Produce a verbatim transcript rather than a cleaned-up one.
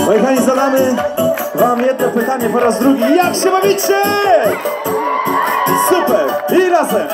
Moi kochani, zadamy wam jedno pytanie po raz drugi. Jak się bawicie? Super! I razem!